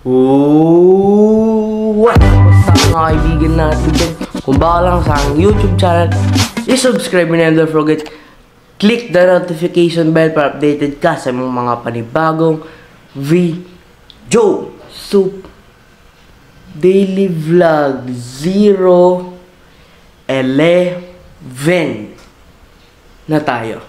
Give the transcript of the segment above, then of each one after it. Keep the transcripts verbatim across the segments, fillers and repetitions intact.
Ooh, what? What's up mga kaibigan natin dyan? Kung baka lang sa aking YouTube channel, i-subscribe and never forget, click the notification bell para updated ka sa mga panibagong video. So, daily vlog zero eleven na tayo.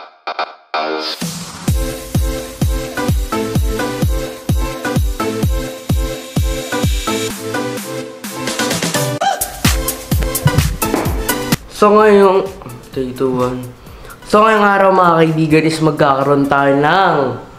So ngayong three, two, one. So ngayong araw mga kaibigan is magkakaroon tayo ng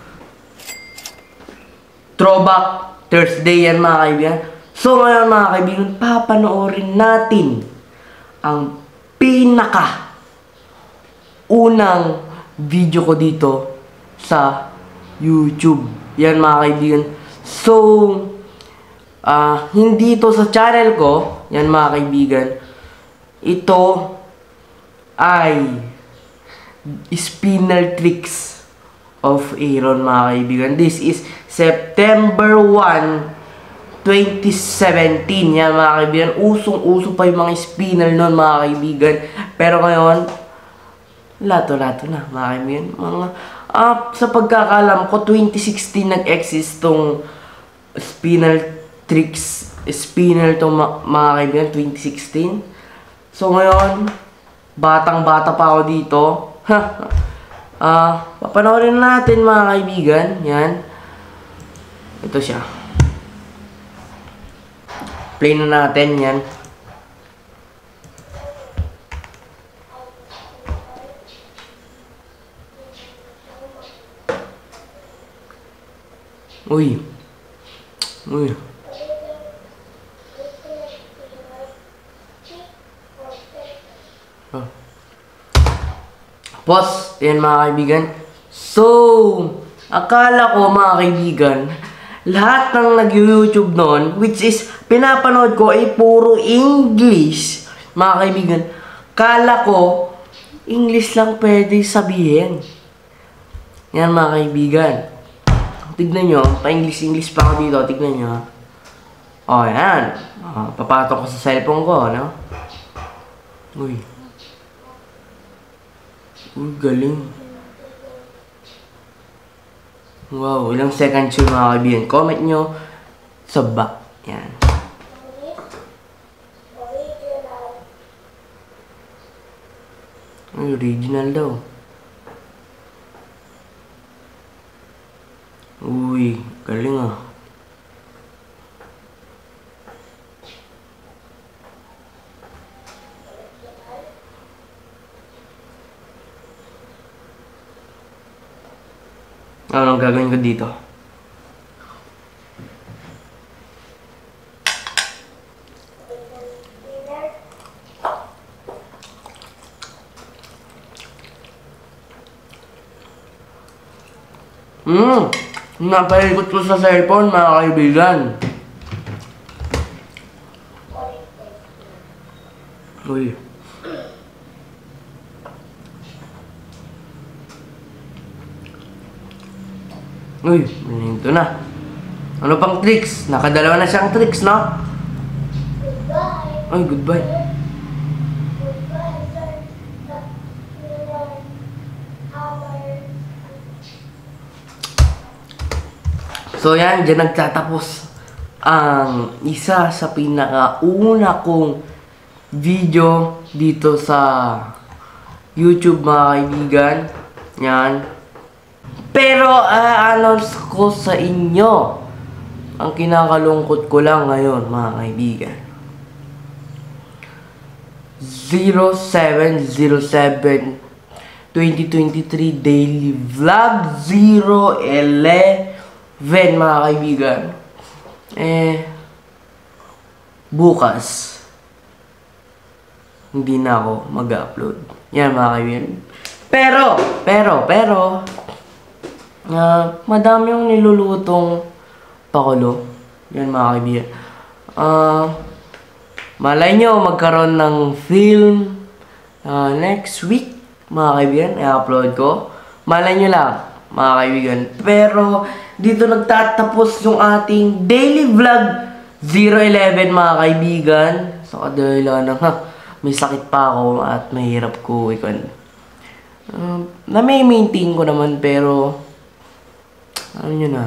Throwback Thursday yan mga kaibigan. So ngayon mga kaibigan, papanoorin natin ang pinaka unang video ko dito sa YouTube. Yan mga kaibigan. So uh, hindi ito sa channel ko. Yan mga kaibigan. Ito ay Spinner Tricks of Aaron mga kaibigan. This is September first, twenty seventeen. Yan mga kaibigan. Usong-uso pa yung mga spinner nun mga kaibigan. Pero ngayon, lato-lato na mga kaibigan. Mga, uh, sa pagkakalam ko, twenty sixteen nag-exist tong Spinner Tricks. Spinner to mga kaibigan, twenty sixteen. So ngayon, batang-bata pa ako dito. Ah, uh, papanoorin natin mga kaibigan. Yan. Ito siya. Play na natin yan. Uy. Uy. Oh. Pause. Yan mga kaibigan. So, akala ko mga kaibigan, lahat ng nag-YouTube noon, which is pinapanood ko ay puro English. Mga kaibigan, kala ko English lang pwede sabihin. Yan mga kaibigan. Tignan nyo, pa-English-English pa ako dito. Tignan nyo. O, yan. O, papatok ko sa cellphone ko, no? Uy. Uy, galing. Wow, ilang seconds yun mga kaibigan. Comment nyo sa back. Yan. Ay, original daw. Uy, galing ah. Anong gagawin ko dito? Hmm, napaikot ko sa cellphone mga kaibigan. Uy. Uy, ito na. Ano pang tricks? Nakadalawa na siyang tricks, no? Goodbye. Ay, goodbye. So yan, dyan nagtatapos ang isa sa pinakauna kong video dito sa YouTube mga kaibigan. Yan. Pero a-announce ko sa inyo ang kinakalungkot ko lang ngayon mga kaibigan. zero seven zero seven twenty twenty-three Daily Vlog zero eleven mga kaibigan. Eh, bukas hindi na ako mag-upload. Yan mga kaibigan. Pero, pero, pero Uh, madami yung nilulutong pakulo. Yan mga kaibigan. Uh, malay nyo magkaroon ng film uh, next week mga kaibigan. I-upload ko. Malay nyo lang mga kaibigan. Pero dito nagtatapos yung ating daily vlog zero eleven mga kaibigan. So kadahilan ng ha, may sakit pa ako at mahirap ko ikon. Uh, na may maintain ko naman pero ano nyo na,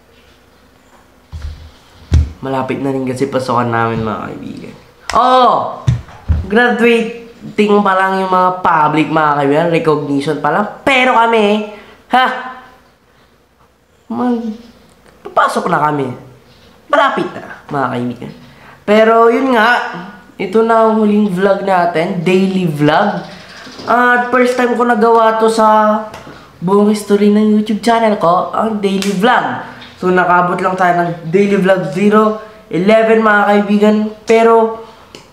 malapit na rin kasi pasokan namin mga kaibigan. Oh! Graduating pa lang yung mga public mga kaibigan, recognition pa lang. Pero kami, ha? Mag papasok na kami. Malapit na mga kaibigan. Pero yun nga, ito na ang huling vlog natin, daily vlog. At first time ko nagawa to sa buong history ng YouTube channel ko, ang daily vlog. So nakabot lang tayo ng daily vlog zero eleven mga kaibigan. Pero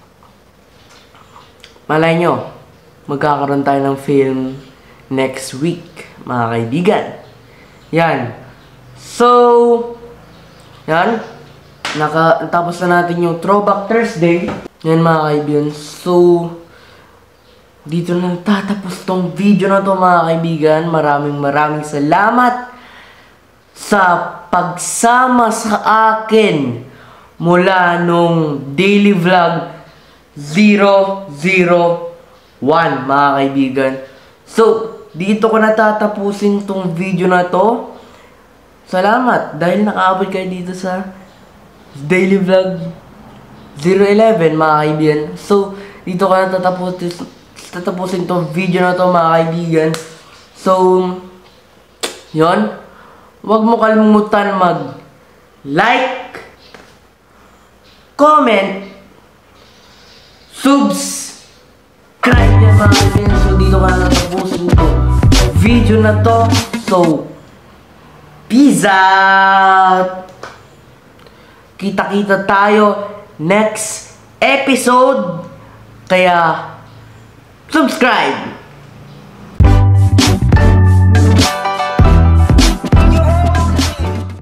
malay nyo, magkakaroon tayo ng film next week mga kaibigan. Yan. So, yan. Naka, tapos na natin yung Throwback Thursday. Yan mga kaibigan. So, dito na tatapos tong video na to mga kaibigan. Maraming maraming salamat sa pagsama sa akin mula nung daily vlog zero zero one mga kaibigan. So, dito ko natatapusin tong video na to. Salamat dahil nakaabot kayo dito sa daily vlog zero eleven mga kaibigan. So, dito ko natatapusin tatapusin tong video na to mga kaibigan. So, yon. Huwag mo kalimutan mag like, comment, subscribe yan mga kaibigan. So, dito ka natatapusin tong video na to. So, peace out! Kita-kita tayo next episode. Kaya, subscribe!